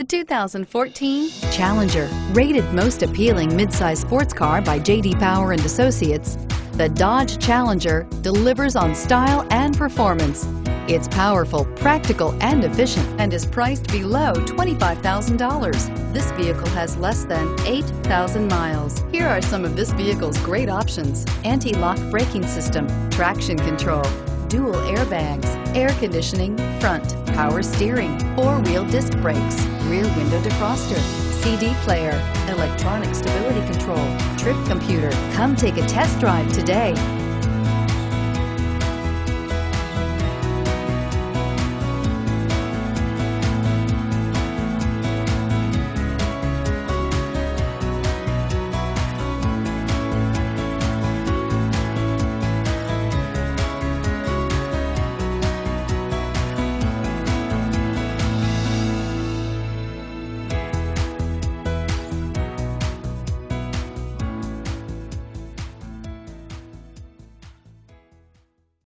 The 2014 Challenger, rated most appealing midsize sports car by J.D. Power and Associates, the Dodge Challenger delivers on style and performance. It's powerful, practical, and efficient, and is priced below $25,000. This vehicle has less than 8,000 miles. Here are some of this vehicle's great options: anti-lock braking system, traction control, dual airbags, air conditioning, front, power steering, four-wheel disc brakes, rear window defroster, CD player, electronic stability control, trip computer. Come take a test drive today.